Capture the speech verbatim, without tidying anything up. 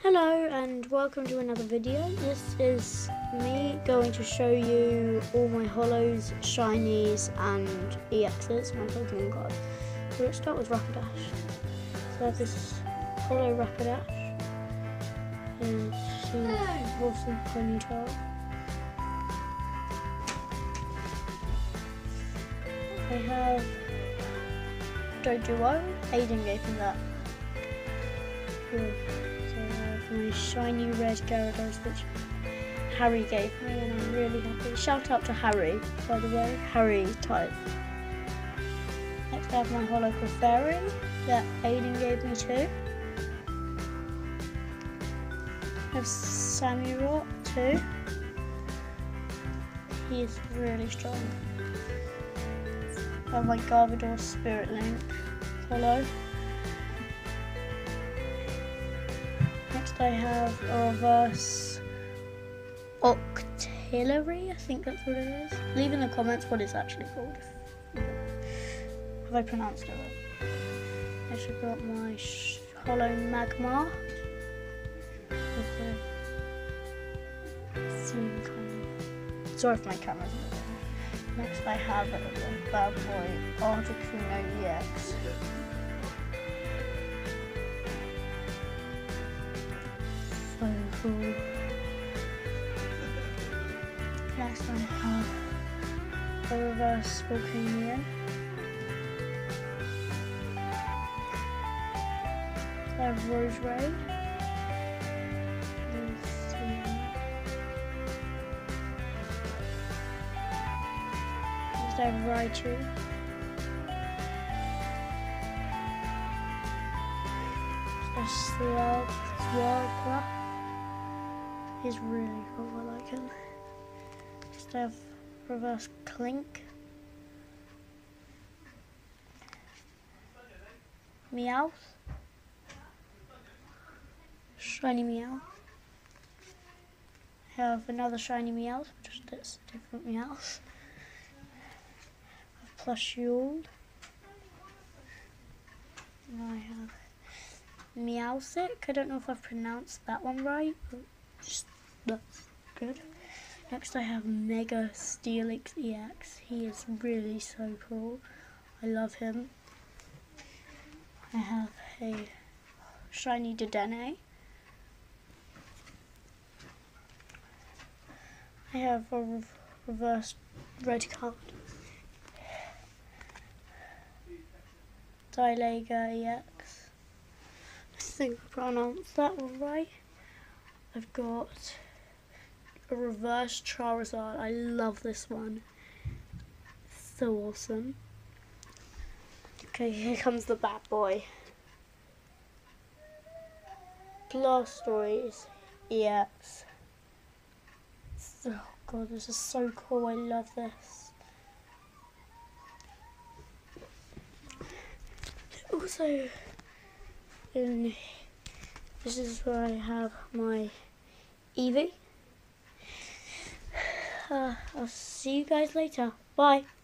Hello and welcome to another video. This is me going to show you all my holos, shinies and E Xs, my Pokemon cards. So let's start with Rapidash. So I have this holo Rapidash. And she's awesome ponytail. I have Doduo. Aiden gave me that. Good. My shiny red Gyarados, which Harry gave me, and I'm really happy. Shout out to Harry, by the way, Harry type. Next I have my holo Clefairy that Aiden gave me too. I have Samurott too. He is really strong. I have my Garbodor Spirit Link holo. Next I have a reverse Octillery, I think that's what it is. Leave in the comments what it's actually called. Have I pronounced it right? Next I've got my holo Magmar. Sorry if my camera's moving. Next I have a bad boy Articuno E X. So cool. Next I have a reverse Volcanion. I have Roserade. Next I have Raichu. A Slug, Swirlclap. He's really cool, I like him. Next I have reverse Clink. Meowth. Shiny Meowth. I have another shiny Meowth, just it's a different Meowth. I have Plushuel. And I have Meowstic. I don't know if I've pronounced that one right, but just, that's good. Next I have Mega Steelix E X. He is really so cool. I love him. I have a shiny Dedenne. I have a re reverse red card. Dialga E X. I think I pronounced that one right. I've got a reverse Charizard. I love this one. It's so awesome. Okay, here comes the bad boy. Blastoise E X. Oh god, this is so cool. I love this. Also, in this is where I have my Eevee. Uh, I'll see you guys later. Bye.